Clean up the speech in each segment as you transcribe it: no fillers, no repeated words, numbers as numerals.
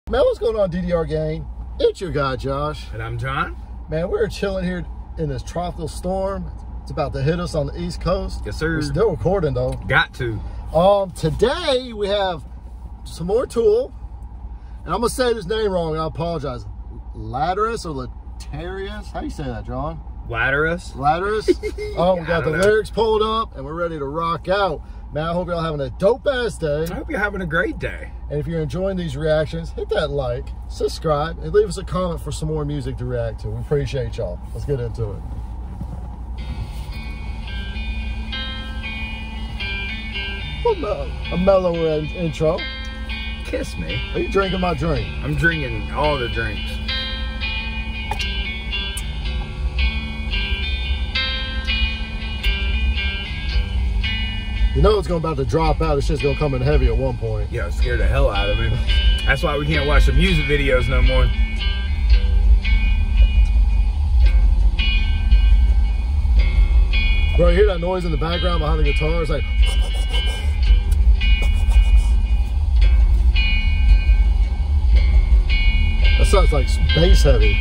Man, what's going on, DDR gang? It's your guy, Josh. And I'm John. Man, we're chilling here in this tropical storm. It's about to hit us on the East Coast. Yes, sir. We're still recording, though. Got to. Today, we have some more Tool. And I'm going to say this name wrong. I apologize. Lateralus or Lateralus? How do you say that, John? Lateralus. Lateralus. We got the lyrics pulled up, and we're ready to rock out. Man, I hope y'all having a dope-ass day. I hope you're having a great day. And if you're enjoying these reactions, hit that like, subscribe, and leave us a comment for some more music to react to. We appreciate y'all. Let's get into it. A mellow intro. Kiss me. Are you drinking my drink? I'm drinking all the drinks. You know it's about to drop out. It's just going to come in heavy at one point. Yeah, it scared the hell out of me. That's why we can't watch the music videos no more. Bro, you hear that noise in the background behind the guitar? It's like... That sounds like bass heavy.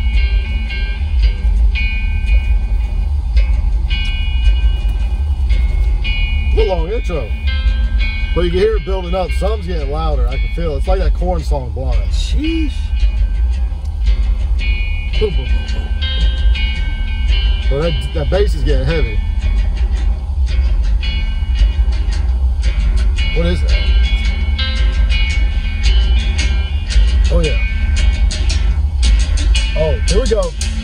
A long intro, but you can hear it building up. Something's getting louder. I can feel it. It's like that Korn song, Blind. Sheesh. Boom, boom, boom, boom. So that bass is getting heavy. What is that? Oh yeah. Oh, here we go.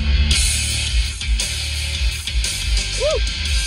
Woo!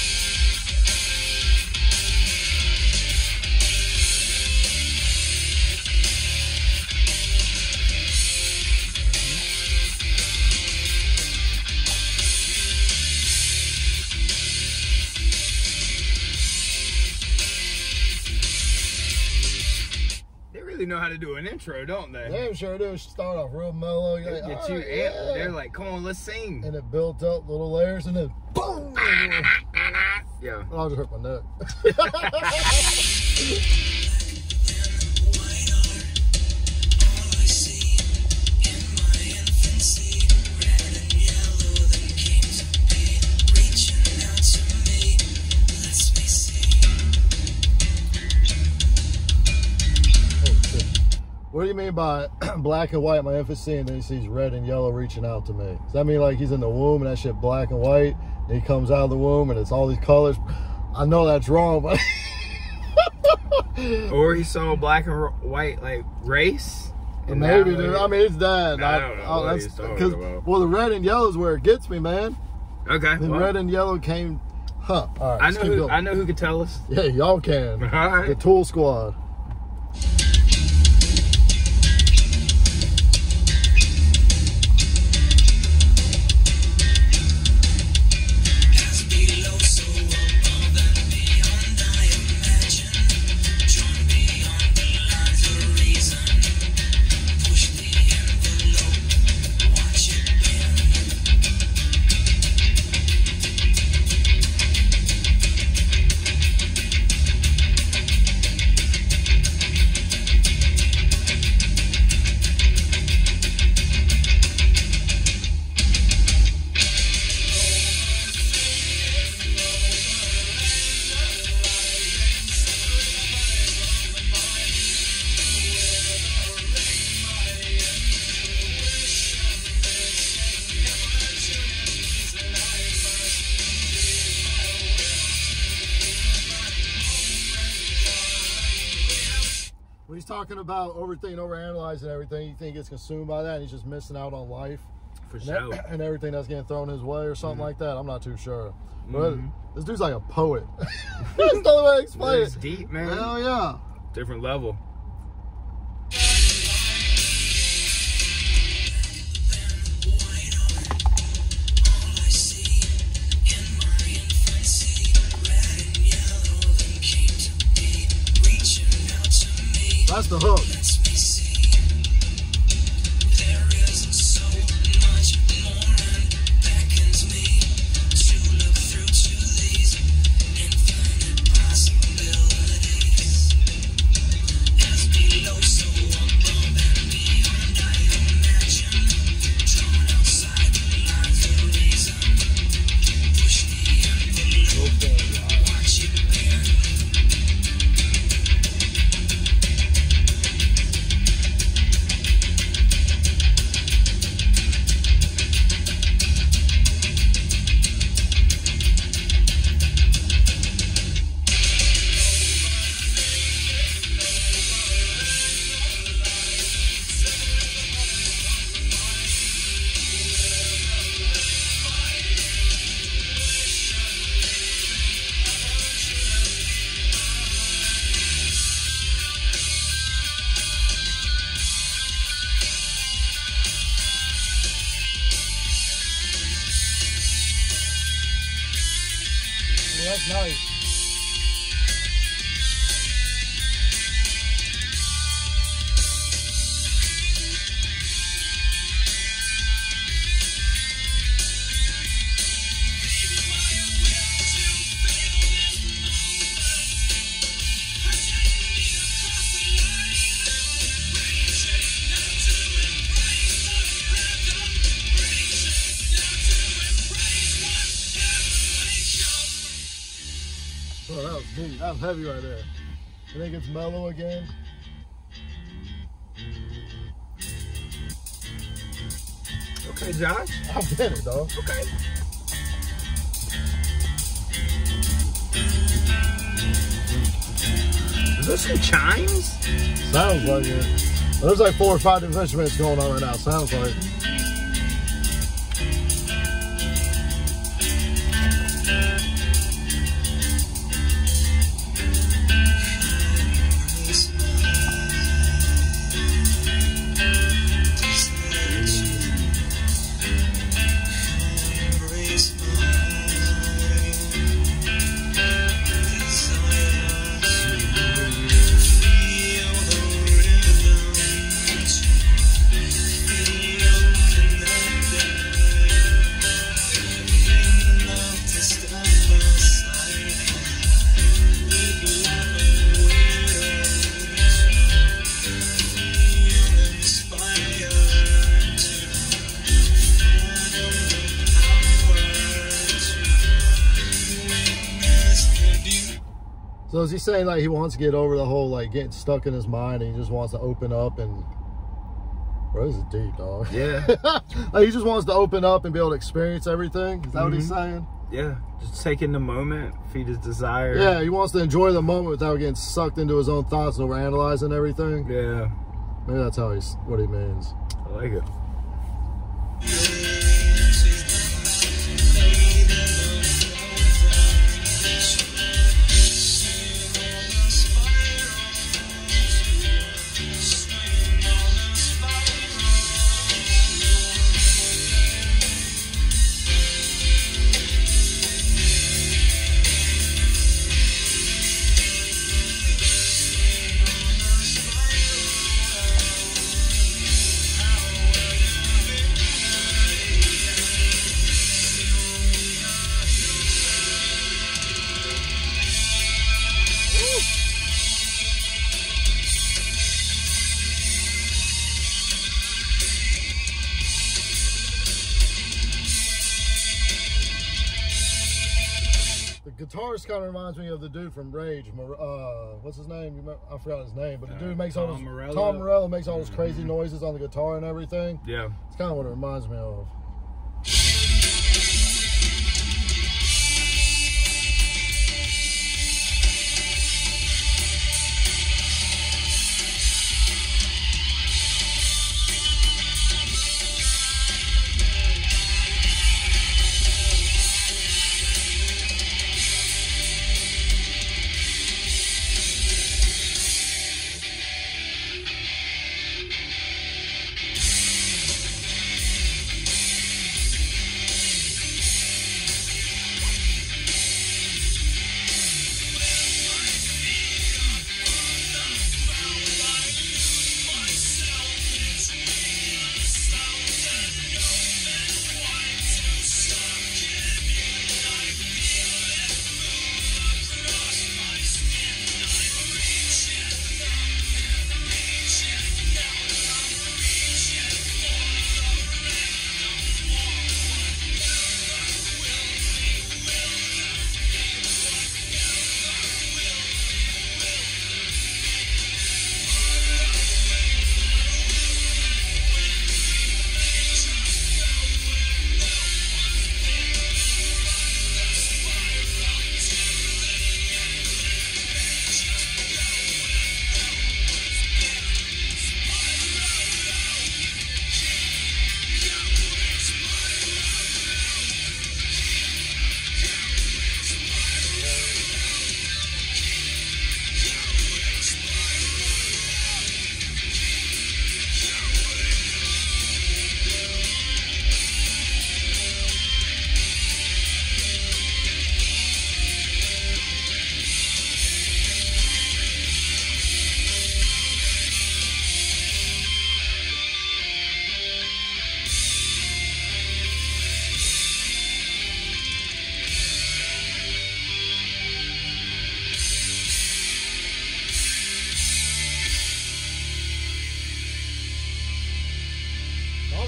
They know how to do an intro, don't they? They sure do. Start off real mellow. You're like, Get you amped. They're like, come on, let's sing. And it built up little layers, and then boom. Yeah. Oh, I just hurt my neck. What do you mean by black and white, my infancy, and then he sees red and yellow reaching out to me? Does that mean like he's in the womb and that shit black and white, and he comes out of the womb and it's all these colors? I know that's wrong, but... Or he saw black and white, like, race? And maybe, dude. I mean, it's that. I don't know what he's talking about. Well, the red and yellow is where it gets me, man. Okay. The red and yellow came... Huh. All right, I know who could tell us. Yeah, y'all can. All right. The Tool Squad. When he's talking about overthinking, overanalyzing everything, you think he gets consumed by that and he's just missing out on life? For sure. And everything that's getting thrown his way or something like that. I'm not too sure. But this dude's like a poet. That's the only way to explain it. It's deep, man. Hell yeah. Different level. That's the hook. That's nice. Oh, that was deep. That was heavy right there. I think it's mellow again. Okay, Josh. I'll get it, though. Okay. Is there some chimes? Sounds like it. Well, there's like 4 or 5 instruments going on right now. Sounds like. So is he saying like he wants to get over the whole like getting stuck in his mind and he just wants to open up and... Bro, this is deep, dog. Yeah. Like he just wants to open up and be able to experience everything. Is that what he's saying? Yeah, just taking the moment, feed his desire. Yeah, he wants to enjoy the moment without getting sucked into his own thoughts and overanalyzing everything. Yeah. Maybe that's how what he means. I like it. The guitarist kind of reminds me of the dude from Rage. What's his name? I forgot his name, but the dude makes all those. Tom Morello makes all those crazy noises on the guitar and everything. Yeah. It's kind of what it reminds me of.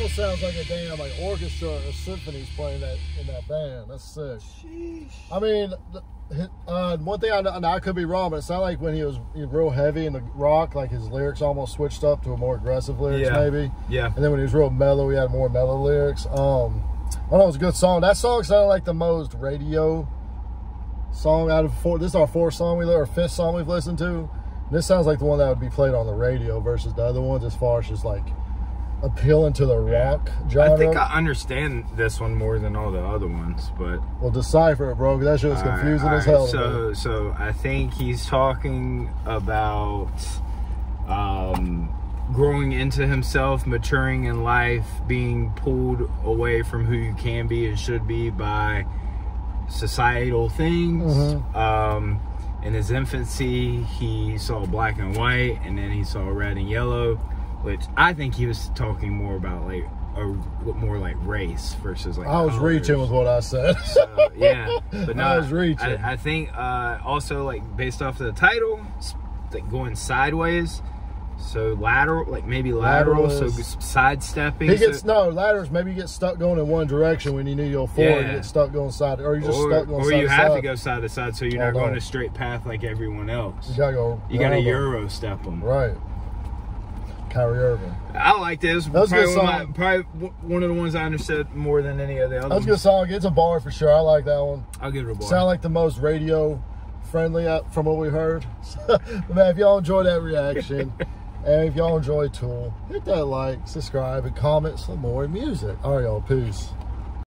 almost sounds like a damn like orchestra or symphony's playing that in that band. That's sick. Sheesh. I mean, one thing I could be wrong, but it sounded like when he was real heavy in the rock, like his lyrics almost switched up to a more aggressive lyrics, maybe. Yeah. And then when he was real mellow, he had more mellow lyrics. I don't know, it was a good song. That song sounded like the most radio song out of four. This is our fourth song or fifth song we've listened to. And this sounds like the one that would be played on the radio versus the other ones, as far as just like appealing to the rock genre. I think I understand this one more than all the other ones, but well, decipher it, bro, because that shit was confusing as hell. So I think he's talking about growing into himself, maturing in life, being pulled away from who you can be and should be by societal things. In his infancy, he saw black and white, and then he saw red and yellow, which I think he was talking more about like more like race versus like I was colors. reaching with what I said. So, yeah, but no, I was reaching. I think also like based off of the title, like going sideways. So lateral, like maybe lateral, so sidestepping. He gets laterals. Maybe you get stuck going in one direction when you need to go forward. You get stuck going side, or you just stuck going side. Or you to have side. to go side to side, so you're not going a straight path like everyone else. You gotta go. You gotta Euro step them. Right. Kyrie Irving. I liked it. It was probably one of the ones I understood more than any of the other. That was a good song. It's a bar for sure. I like that one. I'll give it a bar. Sound like the most radio friendly from what we heard. But man, if y'all enjoyed that reaction. And if y'all enjoy Tool, hit that like, subscribe, and comment some more music. All right, y'all. Peace.